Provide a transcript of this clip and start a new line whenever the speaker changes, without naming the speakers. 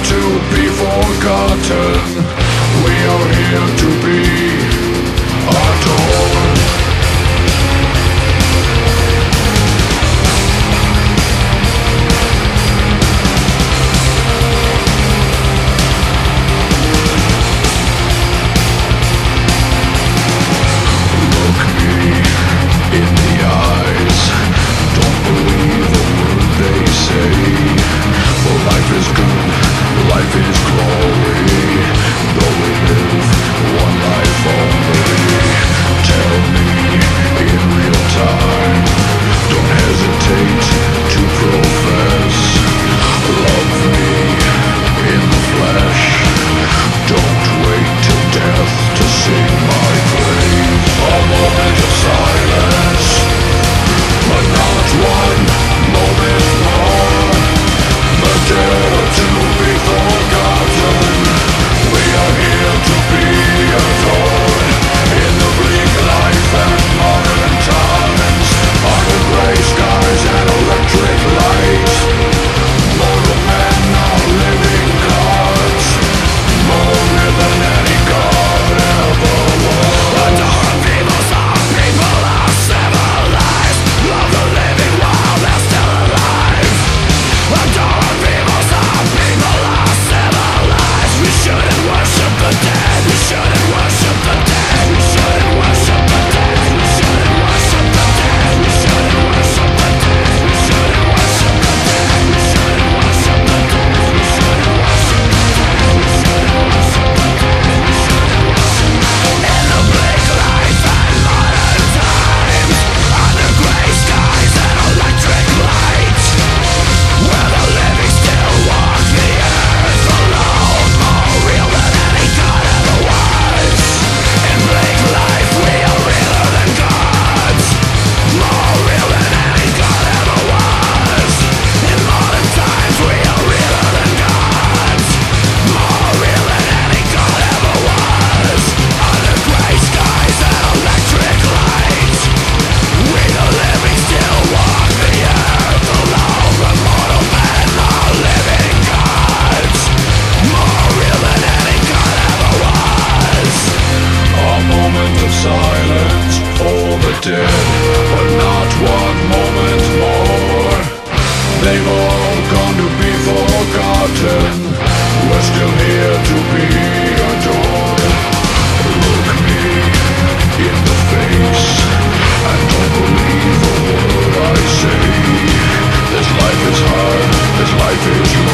to be forgotten. We are here to be adored. Look me in the eyes, don't believe a word they say. For life is good, life is glory, though we live one life only. Tell me in real time, don't hesitate to profess. Love me in the flesh, don't wait till death to sing my praise. A moment of silence, but not one moment more. The dead to be forgotten. We are here to be adored. In the bleak life and modern times, under gray skies and electric light, mortal men are living gods, more real than any god ever was. Adoring people, some people are civilized. Love the living while they're still alive. Adoring people, some people are civilized. We shouldn't worship the dead. We shouldn't worship the dead. We shouldn't worship the dead. We shouldn't worship the dead. We shouldn't worship the dead. We shouldn't worship the dead. We shouldn't worship the dead. We shouldn't worship the dead. We shouldn't worship the dead. We shouldn't worship the dead. In the bleak life and modern times, under gray skies and electric light, where the living still walk the earth alone, more real than any god ever was. In bleak life we are realer than gods, more real than any god ever was. In modern times we are realer than gods, more real than any god ever was. Under gray skies and electric light, we the living still walk the earth alone, but mortal men are living gods, more real than any god ever was. A moment of silence for the dead, but not one moment more. They've all gone to be forgotten. We're still here to be adored. Look me in the face and don't believe a word I say. This life is hard, this life is long.